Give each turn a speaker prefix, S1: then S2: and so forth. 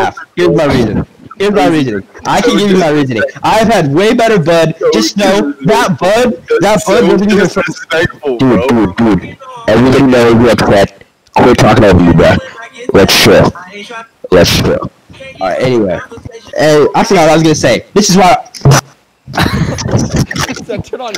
S1: half. Here's my reason. Here's my reasoning. I can give you my reasoning. I've had way better bud. Just know that bud wasn't even
S2: disrespectful,
S3: Dude. Everybody knows you're upset. Quit talking over you, bro. Let's chill.
S1: Alright, anyway. Hey, I forgot what I was gonna say. This is why...
S4: Turn on